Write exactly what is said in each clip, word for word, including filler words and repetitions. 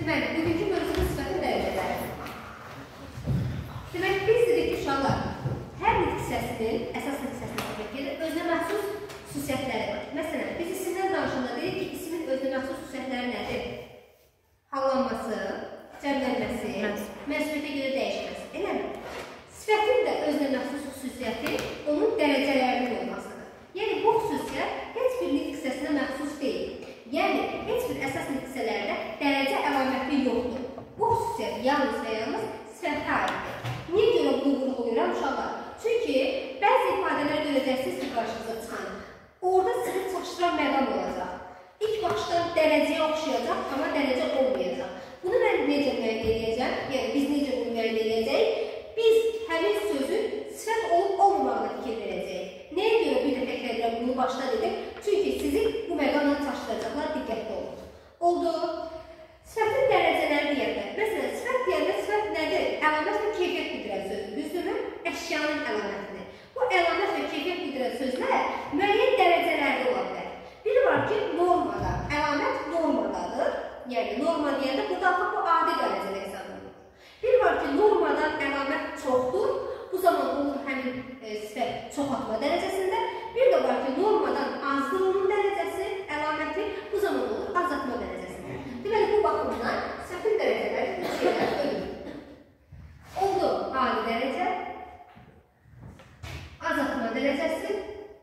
Deməli, bugünkü mövzumuz sifətin dərəcələri. Deməli, biz dedik ki, uşaqlar, hər nitq hissəsinin, əsas nitq hissəsinin demək ki, özünə məxsus xüsusiyyətləri var. Məsələn, biz isimdən danışanda dedik ki, ismin özünə məxsus xüsusiyyətləri nədir? Hallanması, cəmlənməsi, məsuliyyətə görə dəyişməsi. Eləmi? Sifətin də özünə məxsus xüsusiyyəti onun dərəcələrinin olmasıdır. Yəni, bu xüsusiyyət heç bir nitq hissəsinə məxsus deyil. Yəni, heç bir əsas nitq hissələrdə dərəcə əlaməti yoxdur. Bu xüsusiyyət yalnız və yalnız sifətə aiddir. Niyə görə bunu vurğulayıram uşaqlar? Çünki bəzi ifadələr görəcəksiniz ki, qarşınıza çıxan. Orada sizi çaşdıran məqam olacaq. İlk baxışdan dərəcəyə oxşayacaq, amma dərəcə olmayacaq. Bunu mən necə müəyyən edəcəm? Yəni, biz necə bunu müəyyən edəcəyik? Biz həmin sözün sifət olub olmamağına fikir verəcəyik. Nəyə görə bir də təkrar edirəm, bunu başda dedim? Çünki sizi bu məqamla çaşdıracaqlar, diqqətli olun. Oldu. Sifətin dərəcələri deyəndə, məsələn, sifət deyəndə sifət nədir? Əlamət və keyfiyyət bildirən sözdür, düzdürmü? Əşyanın əlamətidir. Bu əlamət və keyfiyyət bildirən sözlər müəyyən dərəcələrdə ola bilər. Biri var ki, normada, əlamət normadadır. Yəni, norma deyəndə burada artıq bu adi dərəcədə hesab olunur. Biri var ki, normadan əlamət çoxdur. Bu zaman olur həmin e, sifət çoxaltma dərəcəsində. Bir də var ki, normadan azdır onun dərəcəsi, əlaməti, bu zaman olur azaltma dərəcəsində. Deməli, bu baxımdan sifətin dərəcələri üç yerlər bölünür. Oldu adi dərəcə, azaltma dərəcəsi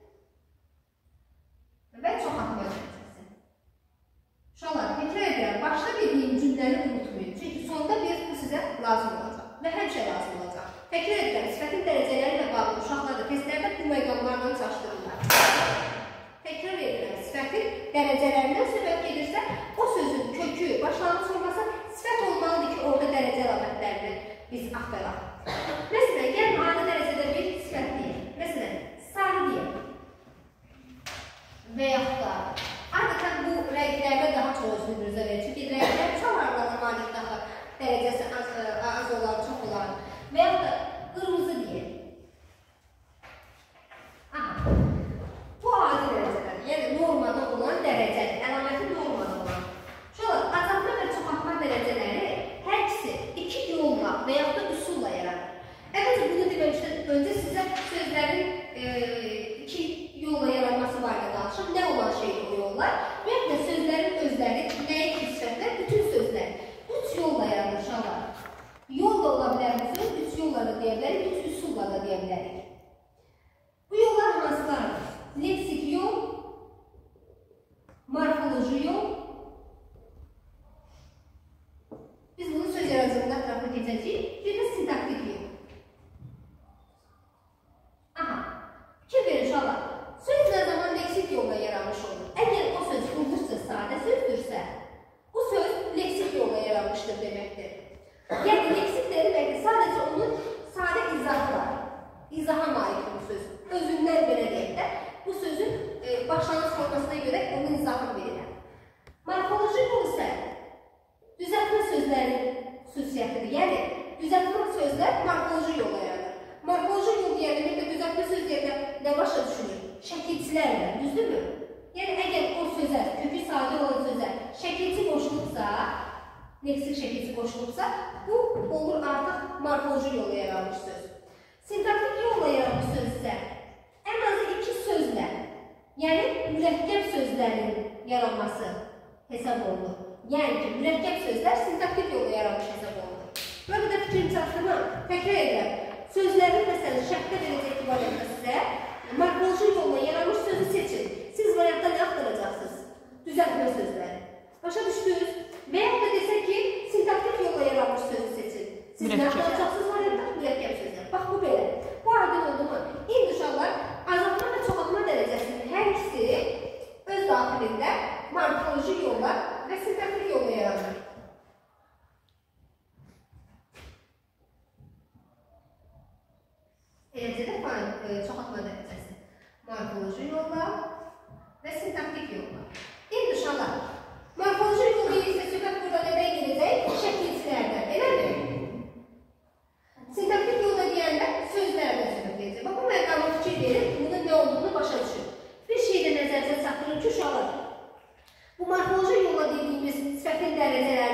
və çoxaltma dərəcəsi. Uşaqlar, təkrar edirəm, başda dediyim cümləni unutmayın. Çünki sonda bir bu sizə lazım olacaq və həmişə lazım olacaq. Təkrar edirəm, sifətin dərəcələri ilə bağlı uşaqlar da testlərdə bu məqamlarla çaşdırırlar. Təkrar edirəm, sifətin dərəcələrindən söhbət gedirsə, o sözün kökü, başlanğıc olmasa sifət olmalıdır ki, orada dərəcə əlamətlərini biz axtaraq. Məsələn, gəlin adi dərəcədə bir sifət deyək. Məsələn, sarı deyək. Və yaxud da, adətən bu rənglərdə daha çox özünüzə verir. Çünki rənglər çox arqadan malik daha dərəcəsi az, az olan, çox olan. Və yaxud da qırmızı deyək. Aha. Bu adi dərəcələr, yəni normada olan dərəcədir, əlaməti normada olan. Şöyle, azaltma və çoxaltma dərəcələri hər ikisi iki yolla və yaxud da üsulla yaranır. Əvvəlcə bunu deməmişdən öncə sizə sözlərin e, iki yolla yaranması barədə danışım. Nə olan şeydir o yollar? Və yaxud da sözlərin özləri, nəyə ki sifətlər, bütün sözlər üç yolla yaranır uşaqlar. Yol da ola bilər bu söz, üç yolla da deyə bilərik, üç üsulla da deyə bilərik. Bu yollar hansılardır? Leksik yol, morfoloji yol. Biz bunu söz yaradığında ətrafına keçəcəyik. Bir də sintaktik yol. Aha, fikir verin uşaqlar. Söz nə zaman leksik yolla yaranmış olur? Əgər o söz uldursa, sadə sözdürsə, bu söz leksik yolla yaranmışdır deməkdir. Yəni, leksik deməkdir, sadəcə onun sadə izahı var. İzaha malik bu söz. Özündən belə deyək də, bu sözün e, başlanğıc formasına görə onun izahını verirəm. Morfoloji yol isə düzəltmə sözlərin xüsusiyyətidir. Yəni, düzəltmə sözlər morfoloji yolla yaranır. Morfoloji yol deyən deməklə düzəltmə söz deyəndə nə başa düşülür? Şəkilçilərlə, düzdürmü? Yəni, əgər o sözə, kökü sadə olan sözə şəkilçi qoşulubsa, leksik şəkilçi qoşulubsa, bu olur artıq morfoloji yolla yaranmış söz. Sintaktik yolla yaranmış söz isə ən azı iki sözlə, yəni mürəkkəb sözlərin yaranması hesab olunur. Yəni ki, mürəkkəb sözlər sintaktik yolla yaranmış hesab olunur. Burada da fikrim çatdırma, təkrar edirəm. Sözlərin məsələn şərtdə verəcək variantda sizə morfoloji yolla yaranmış sözü seçin. Siz variantda nə axtaracaqsınız? Düzəltmə sözləri. Başa düşdünüz? Və yaxud da desək ki, sintaktik yolla yaranmış sözü seçin. Siz nə axtaracaqsınız variantda? Mürəkkəb sözlər. Bax, bu belə. Bu aydın oldu mu? İndi uşaqlar, azaltma və çoxaltma dərəcəsinin hər ikisi öz daxilində morfoloji yolla və sintaktik yolla yaranır. Eləcə də çoxaltma dərəcəsi. Morfoloji yolla və sintaktik yolla. İndi uşaqlar, morfoloji yol deyirsə, söhbət burada nədən gedəcək? Şəkilçilərdən, eləmi? Sintaktik yolda deyəndə sözlərdən söhbət edəcək. Bax, bu məqamı fikir verir, bunun nə olduğunu başa düşür. Bir şey də nəzərinizə çatdırır ki, uşaqlar, bu morfoloji yolla dediyimiz sifətin dərəcələri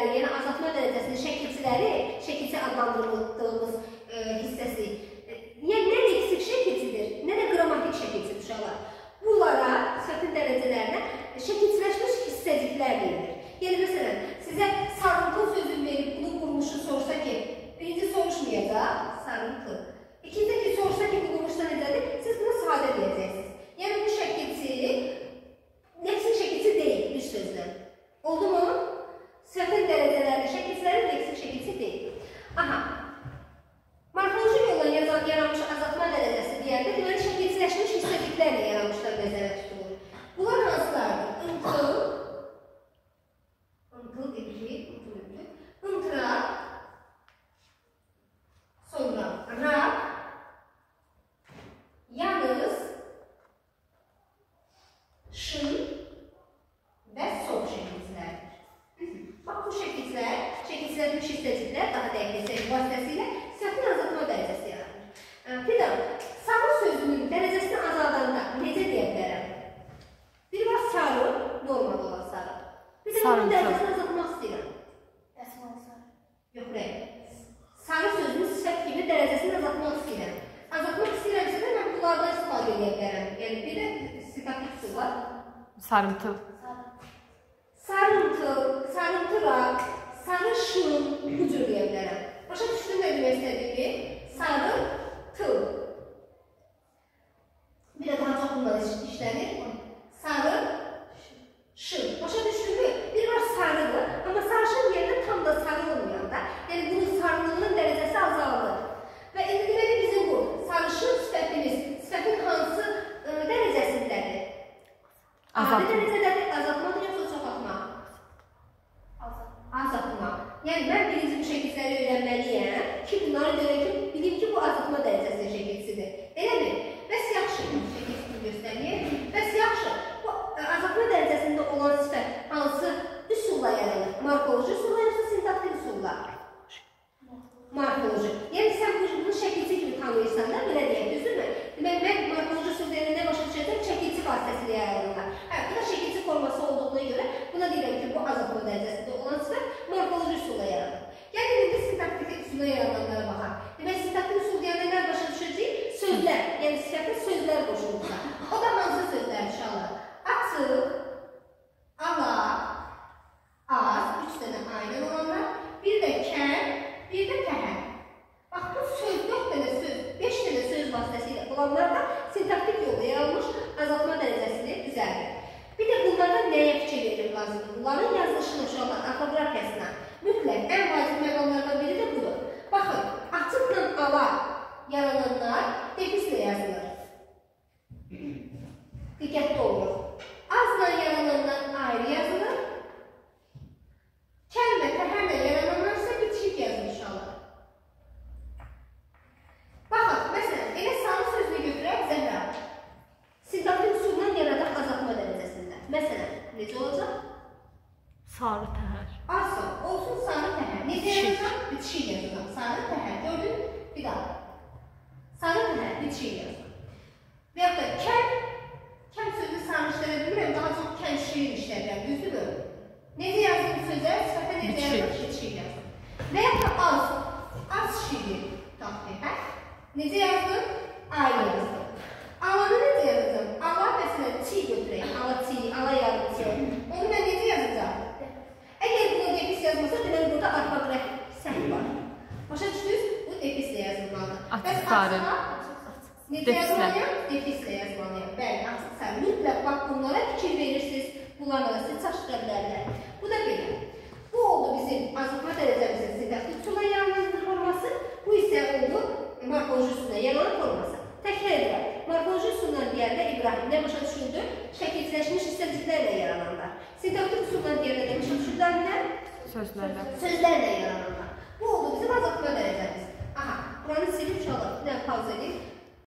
şəkilçiləri, şəkilçi adlandırdığımız e, hissəsi, e, yəni nə leksik şəkilçidir, nə də qrammatik şəkilçidir uşaqlar. Bunlara, sifətin dərəcələrinə şəkilçiləşmiş hissəciklər deyilir. Yəni, məsələn, sizə sarımtıl sözünü verib, bunu qurmuşu sorsa ki, birinci soruşmayacaq, sarımtıl. İkinci ki, sorsa ki, bu qurmuşda necədir, siz buna sadə deyəcəksiniz. Yəni, bu şəkilçi, leksik şəkilçi deyil, bir sözlə. Oldu mu? Sifətin dərəcələri, şəkilçiləri leksik şəkilçi deyil. Aha. Morfoloji yolla yaranmış azaltma dərəcəsi deyəndə, deməli, şəkilçiləşmiş hissəciklərlə yaranmışlar nəzərə tutulur. Bunlar hansılardır? Intıl, intıl dedik, intıl dedik, intıra, sonra rak, yalnız, şın və sol şəkilçilərdir. Bax, bu şəkilçilər, şəkilçiləşmiş hissəciklər, daha dəqiq desək vasitəsilə sifətin azaltma dərəcəsi yaranır. Bir də, sarı sözünün dərəcəsini azaldanda necə deyə bilərəm? Bir var sarı, normal olan sarı. Bir də bunun dərəcəsini azaltmaq istəyirəm. Dəsmal sarı. Yox, rəy. Sarı sözünün sifət kimi dərəcəsini azaltmaq istəyirəm. Azaltmaq istəyirəmsə də mən bunlardan istifadə edə bilərəm. Yəni, bir də sifətli su var. Sarımtıl. Sarımtıl, sarımtırak, sarışın, bu cür deyə bilərəm. Başa düşdüm nə demək istədik ki? Sarı, tıl. Bir də daha çox bunlar işlənir. Sarı, şın. Başa düşdüm mü? Bir var sarıdır, amma sarışın yerində tam da sarı olmayanda, yəni bunun sarılığının dərəcəsi azaldır. Və indi deməli bizim bu sarışın sifətimiz, sifətin hansı ə, dərəcəsindədir? Adi dərəcədədir, azaltmadır yoxsa çoxaltma? Azaltma. Yəni, mən birinci bu şəkilçiləri öyrənməliyəm ki, bunları görək ki, bilim ki, bu azaltma dərəcəsinin şəkilçisidir. Eləmi? Bəs yaxşı, şəkilçisini göstərməyək. Bəs yaxşı, bu azaltma dərəcəsində olan sifət hansı üsulla yaranır? Morfoloji üsulla yoxsa sintaktik üsulla? Morfoloji. Yəni, sən bunu şəkilçi kimi tanıyırsan da, belə deyək, düzdürmü? Demək, mən morfoloji sözlərini nə başa düşəcəm? Şəkilçi vasitəsilə yaranırlar. Hə, bu da şəkilçi forması olduğuna görə buna deyirəm ki, bu azaltma dərəcəsində olan sifət morfoloji üsulla yaranır. Yəni, indi sintaktik üsulla yarananlara baxaq. Demək, sintaktik üsul deyəndə nə başa düşəcək? Sözlər, yəni sifətə sözlər qoşulursa. O da hansı sözlər uşaqlar? Açıq, ala, az, üç dənə ayrı olanlar, bir də kəm, bir də təhər. Bax, bu söz, dörd dənə söz, beş dənə söz vasitəsilə olanlar da sintaktik yolda yaranmış azaltma dərəcəsini düzəldir. Bir də bunlardan nəyə fikir verir lazımdır? Bunların yazılışını uşaqlar, orfoqrafiyasına mütləq ən vacib məqamlardan biri də budur. Baxın, açıqla ala yarananlar defislə yazılır. Diqqətli olur. Azla yarananlar ayrı yazılır. Kəlmə, təhərlə yarananlar isə bitişik yazılır inşallah. Baxın, məsələn, elə sarı sözünü götürək Zəhra. Sintaktik üsulla yaradaq azaltma dərəcəsində. Məsələn, necə olacaq? Sarı təhər. Asıl, olsun sarı təhər. Necə yazacaq? Bitişik yazacaq. Sarı təhər, gördün? Bir daha. Sarı təhər, bitişik yazacaq. Və yaxud da kəm, kəm sözü sarı işlərə bilmirəm, daha çox kəm şiir işlərəm, düzdür? Necə yazdım bu sözə? Sifətə necə yazdım? Bitişik yazdım. Və yaxud da az, az şiir tapdıq. Necə yazdım? Ayrı yazdım. Alanı necə yazacağım? Ala məsələn, çi götürək. Ala çi, ala yarı çi. Onu mən necə yazacağım? Əgər bunu defis yazmasa, deməli burada orfoqrafik səhv var. Başa düşdünüz? Bu defislə yazılmalıdır. Açıq sarı. Necə yazmalıyam? Defislə yazmalıyam. Bəli, açıq sarı. Mütləq bax bunlara fikir verirsiniz. Bunlarla da siz çaşdıra bilərlər. Bu da belə. Bu oldu bizim azaltma dərəcəmizin sintaktik üsulla yaranan forması. Bu isə oldu morfoloji üsulla yaranan forması. Təkrar edirəm. Morfoloji üsulla deyəndə İbrahim nə başa düşüldü? Şəkilçiləşmiş hissəciklərlə yarananlar. Sintaktik üsulla deyəndə nə başa düşüldülər? Sözlərlə. Sözlərlə yarananlar. Bu oldu bizim azaltma dərəcəmiz. Aha, buranı silib uşaqlar. Bir dənə pauza edin.